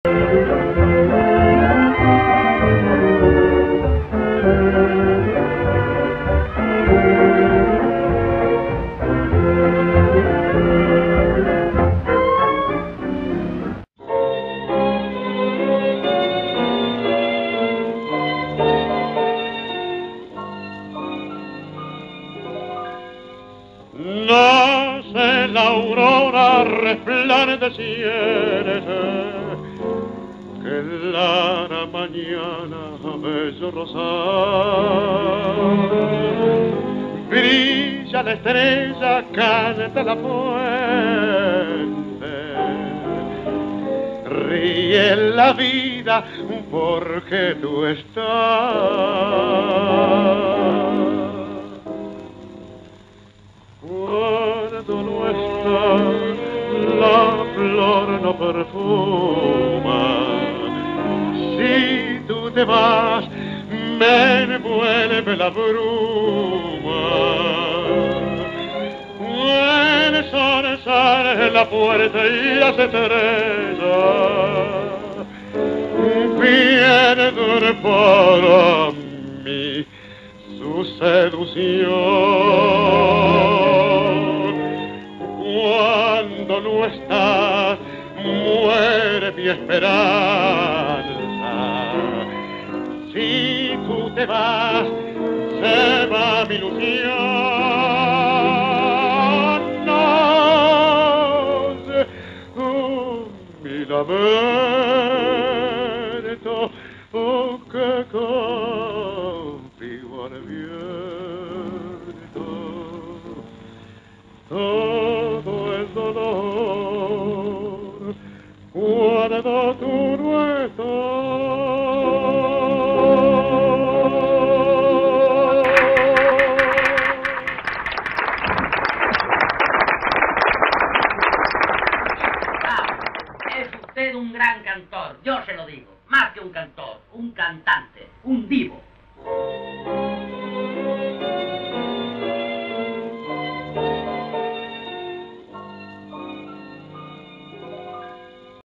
Nace la aurora resplandeciente, que la mañana bello rosal. Brilla la estrella, canta la fuente, ríe la vida porque tú estás. Cuando no estás, la flor no perfuma. Si tú te vas, me envuelve la bruma. El sol sale en la puerta y las estrellas pierden para mí su seducción. Cuando no estás, muere mi esperanza. Si tú te vas, se va mi ilusión. No sé, mi lamento, que contigo al viento. Todo el dolor cuando tú no Es usted un gran cantor, yo se lo digo. Más que un cantor, un cantante, un divo.